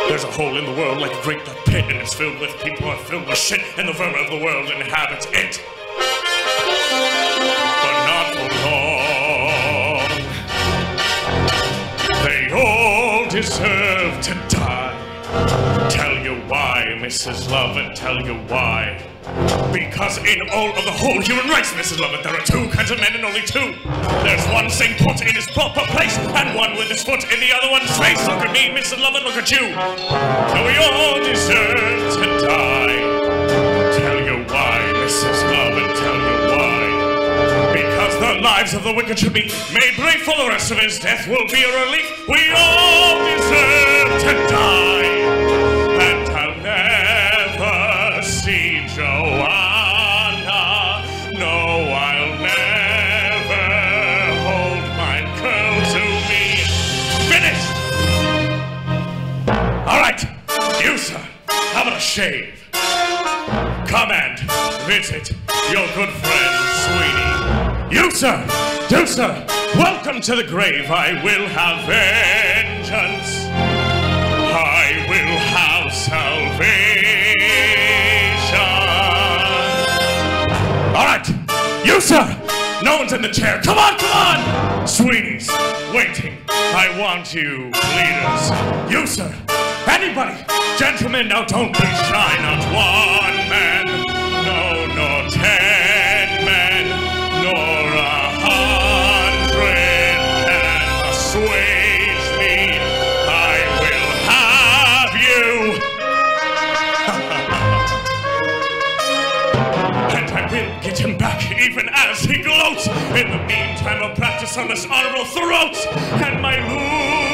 There's a hole in the world like a great dark pit, and it's filled with people who are filled with shit, and the vermin of the world inhabits it. But not for long. They all deserve to die. Tell you why, Mrs. Lovett, tell you why. Because in all of the whole human race, Mrs. Lovett, there are two kinds of men and only two. There's one saying put in his proper place, and one with his foot in the other one's face. Look at me, Mrs. Lovett, look at you. So we all deserve to die. Tell you why, Mrs. Lovett, tell you why. Because the lives of the wicked should be made brave, for the rest of his death will be a relief. We all deserve to die. And I'll never see Joanna. No, I'll never hold my girl to me. Finished! All right, you, sir, how about a shave? Come and visit your good friend, Sweeney. You, sir, do, sir, welcome to the grave. I will have vengeance. I will have salvation. All right, you, sir, no one's in the chair. Come on, come on. Sweeney's waiting. I want you, leaders. You, sir, anybody. Gentlemen, now don't be shy. Not one man, no, nor 10 men, nor 100 can assuage me. I will have you. And I will get him back even as he gloats. In the meantime, I'll practice on this honorable throat and my